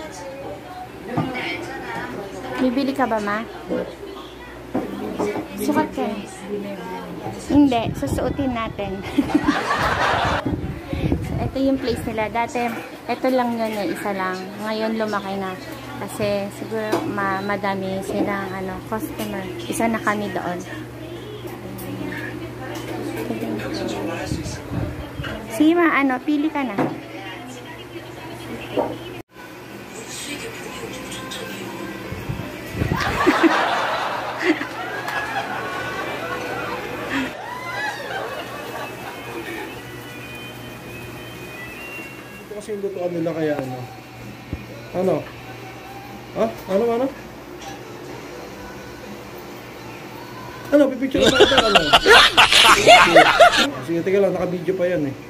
Bibili ka ba, ma? Sukat ka. Hindi, susuotin natin. So, ito yung place nila. Dati, ito lang yun eh, isa lang. Ngayon, lumaki na. Kasi, siguro, madami silang, customer. Isa na kami doon. Sige, ma, pili ka na. Kasi yung lutuan nila kaya ano? Ha? Ano? Pipicture na natin Sige, teka lang, naka-video pa yan eh.